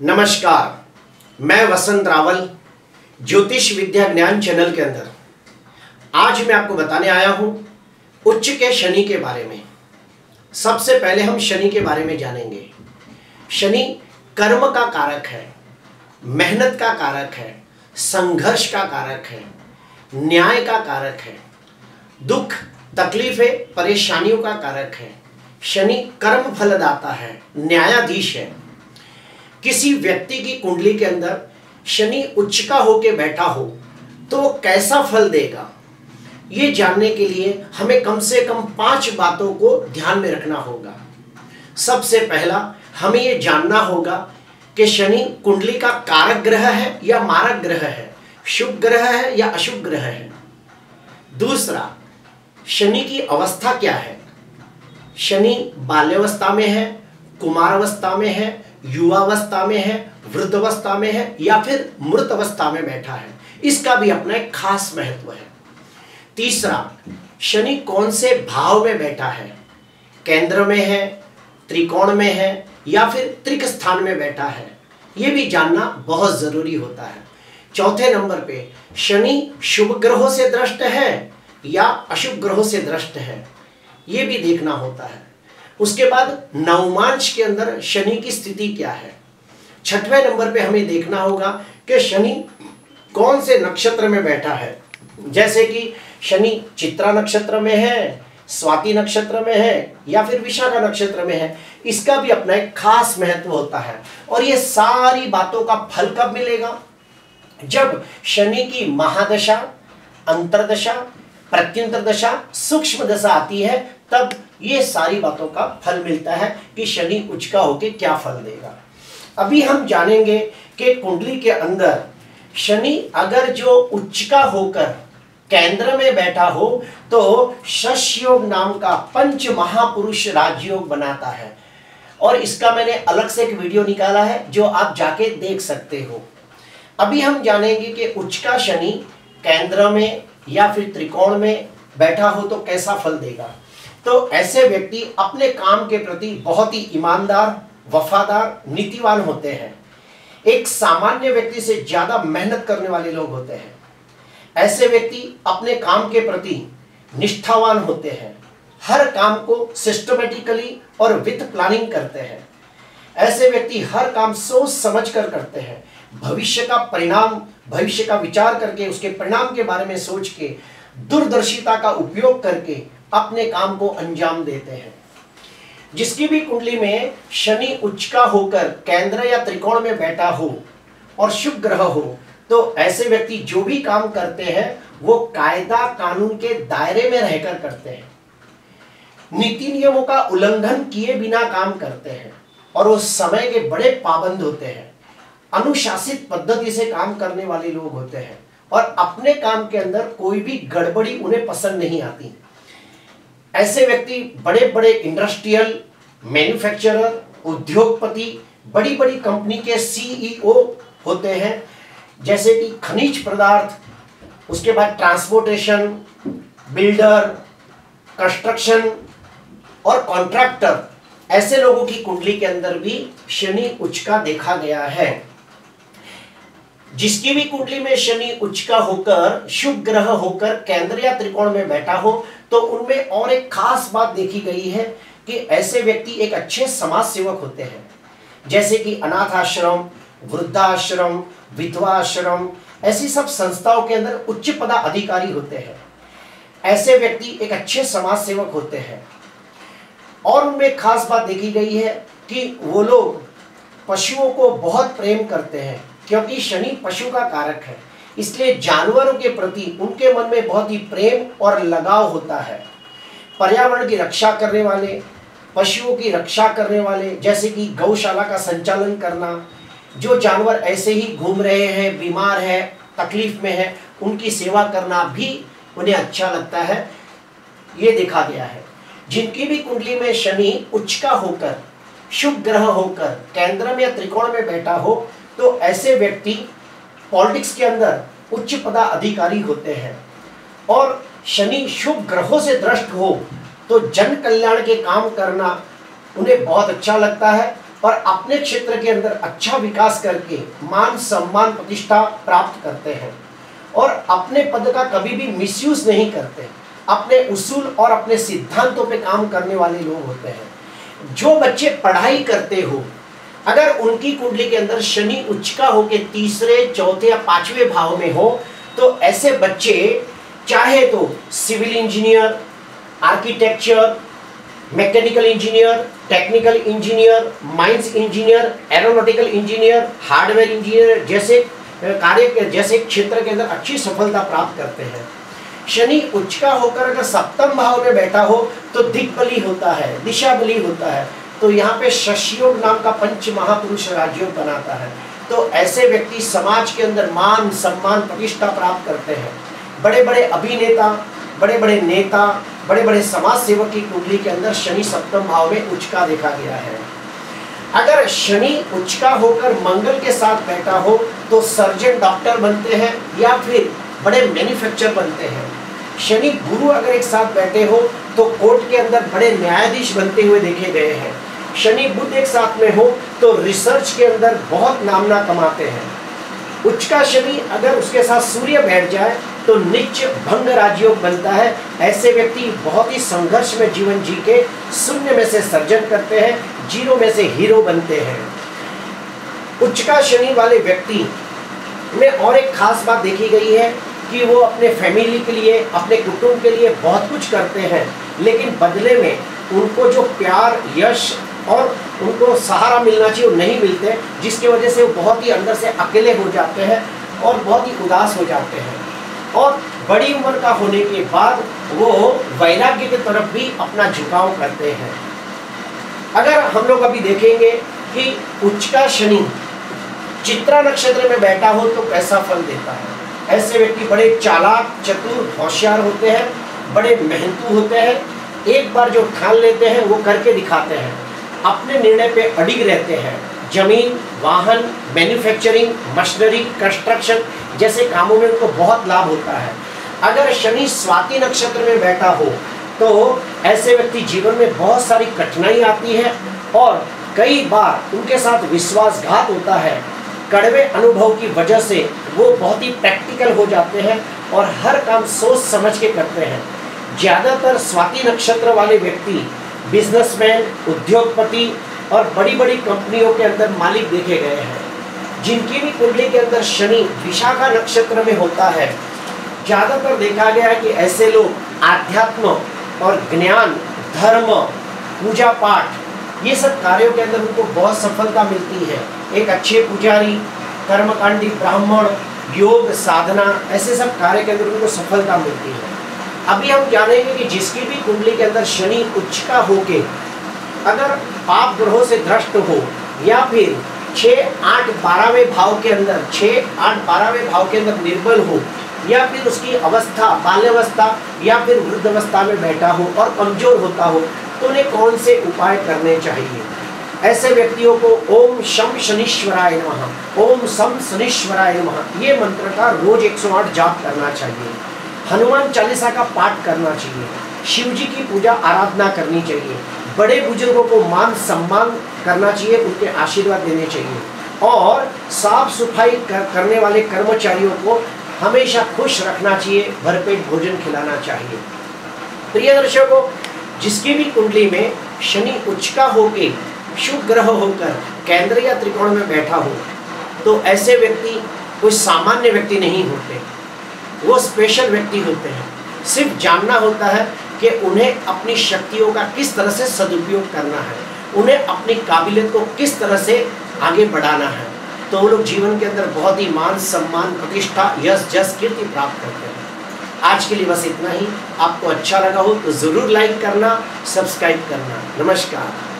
नमस्कार, मैं वसंत रावल ज्योतिष विद्या ज्ञान चैनल के अंदर आज मैं आपको बताने आया हूं उच्च के शनि के बारे में। सबसे पहले हम शनि के बारे में जानेंगे। शनि कर्म का कारक है, मेहनत का कारक है, संघर्ष का कारक है, न्याय का कारक है, दुख तकलीफें परेशानियों का कारक है। शनि कर्म फलदाता है, न्यायाधीश है। किसी व्यक्ति की कुंडली के अंदर शनि उच्च का होके बैठा हो तो वो कैसा फल देगा, ये जानने के लिए हमें कम से कम 5 बातों को ध्यान में रखना होगा। सबसे पहला हमें ये जानना होगा कि शनि कुंडली का कारक ग्रह है या मारक ग्रह है, शुभ ग्रह है या अशुभ ग्रह है। दूसरा, शनि की अवस्था क्या है, शनि बाल्यावस्था में है, कुमारावस्था में है, युवावस्था में है, वृद्धावस्था में है या फिर मृत अवस्था में बैठा है, इसका भी अपना एक खास महत्व है। तीसरा, शनि कौन से भाव में बैठा है, केंद्र में है, त्रिकोण में है या फिर त्रिक स्थान में बैठा है, यह भी जानना बहुत जरूरी होता है। चौथे नंबर पे शनि शुभ ग्रहों से दृष्ट है या अशुभ ग्रहों से दृष्ट है, यह भी देखना होता है। उसके बाद नवमांश के अंदर शनि की स्थिति क्या है। छठवें नंबर पे हमें देखना होगा कि शनि कौन से नक्षत्र में बैठा है, जैसे कि शनि चित्रा नक्षत्र में है, स्वाति नक्षत्र में है या फिर विशाखा नक्षत्र में है, इसका भी अपना एक खास महत्व होता है। और ये सारी बातों का फल कब मिलेगा, जब शनि की महादशा, अंतरदशा, प्रत्यंतर दशा, सूक्ष्म दशा आती है, तब ये सारी बातों का फल मिलता है कि शनि उच्च का होके क्या फल देगा। अभी हम जानेंगे कि कुंडली के अंदर शनि अगर जो उच्च का होकर केंद्र में बैठा हो तो शश योग नाम का पंच महापुरुष राजयोग बनाता है, और इसका मैंने अलग से एक वीडियो निकाला है जो आप जाके देख सकते हो। अभी हम जानेंगे कि उच्च का शनि केंद्र में या फिर त्रिकोण में बैठा हो तो कैसा फल देगा। तो ऐसे व्यक्ति अपने काम के प्रति बहुत ही ईमानदार, वफादार, नीतिवान होते हैं। एक सामान्य व्यक्ति से ज्यादा मेहनत करने वाले लोग होते हैं। ऐसे व्यक्ति अपने काम के प्रति निष्ठावान होते हैं, हर काम को सिस्टमेटिकली और विथ प्लानिंग करते हैं। ऐसे व्यक्ति हर काम सोच समझ कर करते हैं, भविष्य का परिणाम, भविष्य का विचार करके उसके परिणाम के बारे में सोच के दूरदर्शिता का उपयोग करके अपने काम को अंजाम देते हैं। जिसकी भी कुंडली में शनि उच्च का होकर केंद्र या त्रिकोण में बैठा हो और शुभ ग्रह हो तो ऐसे व्यक्ति जो भी काम करते हैं वो कायदा कानून के दायरे में रहकर करते हैं, नीति नियमों का उल्लंघन किए बिना काम करते हैं और वो समय के बड़े पाबंद होते हैं, अनुशासित पद्धति से काम करने वाले लोग होते हैं और अपने काम के अंदर कोई भी गड़बड़ी उन्हें पसंद नहीं आती। ऐसे व्यक्ति बड़े बड़े इंडस्ट्रियल, मैन्युफैक्चरर, उद्योगपति, बड़ी बड़ी कंपनी के सीईओ होते हैं, जैसे कि खनिज पदार्थ, उसके बाद ट्रांसपोर्टेशन, बिल्डर, कंस्ट्रक्शन और कॉन्ट्रैक्टर। ऐसे लोगों की कुंडली के अंदर भी शनि उच्च का देखा गया है। जिसकी भी कुंडली में शनि उच्च का होकर शुभ ग्रह होकर केंद्र या त्रिकोण में बैठा हो तो उनमें और एक खास बात देखी गई है कि ऐसे व्यक्ति एक अच्छे समाज सेवक होते हैं, जैसे कि अनाथ आश्रम, वृद्धाश्रम, विधवा आश्रम, ऐसी सब संस्थाओं के अंदर उच्च पदाधिकारी होते हैं। ऐसे व्यक्ति एक अच्छे समाज सेवक होते हैं और उनमें खास बात देखी गई है कि वो लोग पशुओं को बहुत प्रेम करते हैं, क्योंकि शनि पशु का कारक है, इसलिए जानवरों के प्रति उनके मन में बहुत ही प्रेम और लगाव होता है। पर्यावरण की रक्षा करने वाले, पशुओं की रक्षा करने वाले, जैसे कि गौशाला का संचालन करना, जो जानवर ऐसे ही घूम रहे हैं, बीमार है, तकलीफ में है, उनकी सेवा करना भी उन्हें अच्छा लगता है, ये देखा गया है। जिनकी भी कुंडली में शनि उच्च का होकर शुभ ग्रह होकर केंद्र में या त्रिकोण में बैठा हो तो ऐसे व्यक्ति पॉलिटिक्स के अंदर उच्च पदाधिकारी होते हैं। और शनि शुभ ग्रहों से दृष्ट हो तो जन कल्याण के काम करना उन्हें बहुत अच्छा लगता है और अपने क्षेत्र के अंदर अच्छा विकास करके मान सम्मान प्रतिष्ठा प्राप्त करते हैं और अपने पद का कभी भी मिसयूज नहीं करते, अपने उसूल और अपने सिद्धांतों पे काम करने वाले लोग होते हैं। जो बच्चे पढ़ाई करते हो, अगर उनकी कुंडली के अंदर शनि उच्च का होके तीसरे, चौथे या पांचवें भाव में हो, तो ऐसे बच्चे चाहे तो civil engineer, architecture, mechanical engineer, technical engineer, mines engineer, aeronautical engineer, hardware engineer जैसे कार्य जैसे क्षेत्र के अंदर अच्छी सफलता प्राप्त करते हैं। शनि उच्च का होकर अगर सप्तम भाव में बैठा हो तो दिक्बली होता है, दिशा बली होता है, तो यहाँ पे शशियोग नाम का पंच महापुरुष राजयोग बनाता है। तो ऐसे व्यक्ति समाज के अंदर मान सम्मान प्रतिष्ठा प्राप्त करते हैं। बड़े बड़े अभिनेता, बड़े बड़े नेता, बड़े बड़े समाज सेवक की कुंडली के अंदर शनि सप्तम भाव में उच्च का देखा गया है। अगर शनि उच्च का होकर मंगल के साथ बैठा हो तो सर्जन डॉक्टर बनते हैं या फिर बड़े मैन्युफैक्चर बनते हैं। शनि गुरु अगर एक साथ बैठे हो तो कोर्ट के अंदर बड़े न्यायाधीश बनते हुए देखे गए हैं। शनि बुध एक साथ में हो तो रिसर्च के अंदर बहुत नामना कमाते हैं। उच्च का शनि अगर उसके साथ सूर्य बैठ जाए तो नीच भंग राजयोग बनता है। ऐसे व्यक्ति बहुत ही संघर्ष में जीवन जी के शून्य में से सर्जन करते हैं, जीरो में से हीरो बनते हैं। उच्च का शनि वाले व्यक्ति में और एक खास बात देखी गई है कि वो अपने फैमिली के लिए, अपने कुटुंब के लिए बहुत कुछ करते हैं, लेकिन बदले में उनको जो प्यार, यश और उनको सहारा मिलना चाहिए वो नहीं मिलते, जिसकी वजह से वो बहुत ही अंदर से अकेले हो जाते हैं और बहुत ही उदास हो जाते हैं। और बड़ी उम्र का होने के बाद वो वैराग्य की तरफ भी अपना झुकाव करते हैं। अगर हम लोग अभी देखेंगे कि उच्च का शनि चित्रा नक्षत्र में बैठा हो तो कैसा फल देता है। ऐसे व्यक्ति बड़े चालाक, चतुर, होशियार होते हैं, बड़े मेहनतू होते हैं, एक बार जो ठान लेते हैं वो करके दिखाते हैं, अपने निर्णय पे अडिग रहते हैं। जमीन, वाहन, मैन्युफैक्चरिंग, मशीनरी, कंस्ट्रक्शन जैसे कामों में उनको बहुत लाभ होता है। अगर शनि स्वाति नक्षत्र में बैठा हो तो ऐसे व्यक्ति जीवन में बहुत सारी कठिनाई आती है और कई बार उनके साथ विश्वासघात होता है। कड़वे अनुभव की वजह से वो बहुत ही प्रैक्टिकल हो जाते हैं और हर काम सोच समझ के करते हैं। ज़्यादातर स्वाति नक्षत्र वाले व्यक्ति बिजनेसमैन, उद्योगपति और बड़ी बड़ी कंपनियों के अंदर मालिक देखे गए हैं। जिनकी भी कुंडली के अंदर शनि विशाखा नक्षत्र में होता है, ज़्यादातर देखा गया है कि ऐसे लोग आध्यात्म और ज्ञान, धर्म, पूजा पाठ ये सब कार्यों के अंदर उनको बहुत सफलता मिलती है। एक अच्छे पुजारी, कर्मकांडी ब्राह्मण, योग साधना ऐसे सब कार्य के अंदर उनको सफलता मिलती है। अभी हम जानेंगे कि जिसकी भी कुंडली के अंदर शनि उच्च का होके अगर पाप ग्रहों से भ्रष्ट हो या फिर 6, 8, 12वें भाव के अंदर 6, 8, 12वें भाव के अंदर निर्बल हो या फिर उसकी अवस्था बाल्यावस्था या फिर वृद्धावस्था में बैठा हो और कमजोर होता हो तो उन्हें कौन से उपाय करने चाहिए। ऐसे व्यक्तियों को ओम शम शनीश्वराय नमः, ओम सम शनीश्वराय नमः ये मंत्र का रोज 108 जाप करना चाहिए। हनुमान चालीसा का पाठ करना चाहिए। शिव जी की पूजा आराधना करनी चाहिए। बड़े बुजुर्गों को मान सम्मान करना चाहिए, उनके आशीर्वाद देने चाहिए और साफ सफाई करने वाले कर्मचारियों को हमेशा खुश रखना चाहिए, भरपेट भोजन खिलाना चाहिए। प्रिय दर्शकों, जिसकी भी कुंडली में शनि उच्च का होके शुभ ग्रह होकर केंद्र या त्रिकोण में बैठा हो तो ऐसे व्यक्ति कोई सामान्य व्यक्ति नहीं होते, वो स्पेशल व्यक्ति होते हैं। सिर्फ जानना होता है कि उन्हें अपनी शक्तियों का किस तरह से सदुपयोग करना है, उन्हें अपनी काबिलियत को किस तरह से आगे बढ़ाना है, तो वो लोग जीवन के अंदर बहुत ही मान सम्मान प्रतिष्ठा यश जस कीर्ति प्राप्त करते हैं। आज के लिए बस इतना ही। आपको अच्छा लगा हो तो ज़रूर लाइक करना, सब्सक्राइब करना। नमस्कार।